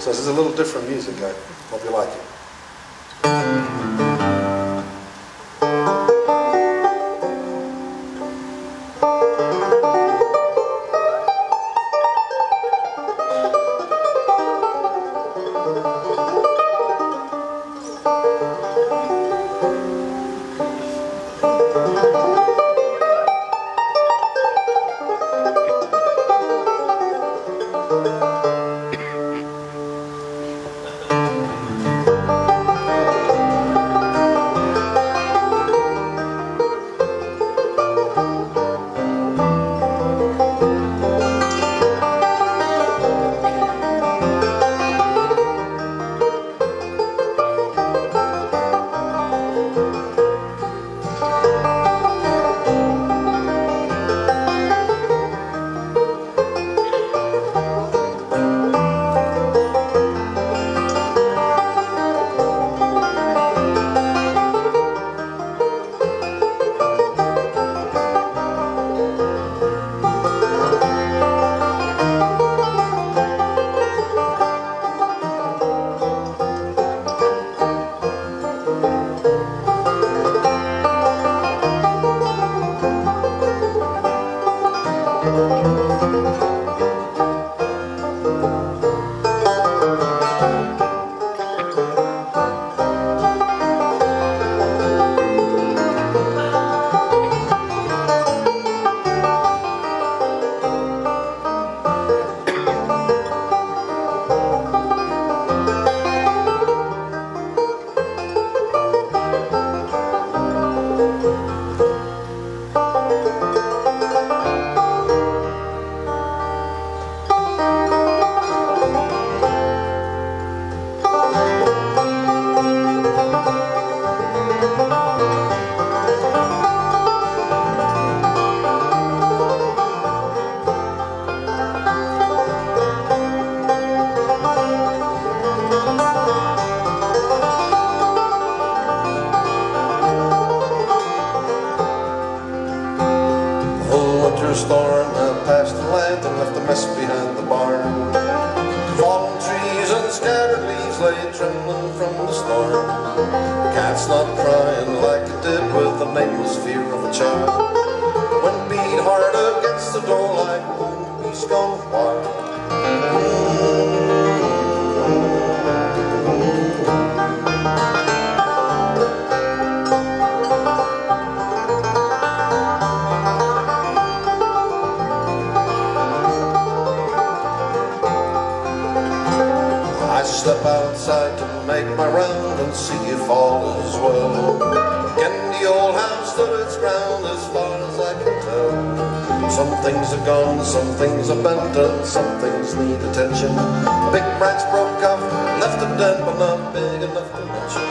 So this is a little different music. I hope you like it. Storm had passed the land and left a mess behind the barn. Fallen trees and scattered leaves lay trembling from the storm. Cat's not crying like it did with the nameless fear of a child. Wind beat hard against the door like a beast gone wild. I step outside to make my round and see if all is well. Again the old house stood its ground as far as I can tell. Some things are gone, some things are bent, and some things need attention. A big branch broke off, left a dent, but not big enough to mention.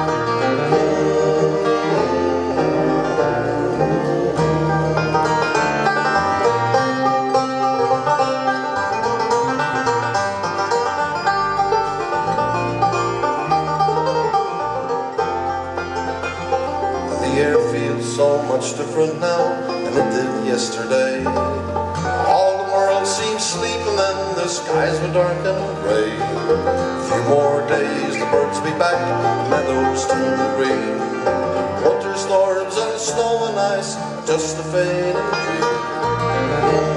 The air feels so much different now than it did yesterday. All the world seems sleeping and the skies were dark and grey. A few more days, the birds be back, the meadows turn green. Winter storms and snow and ice, just a fading dream.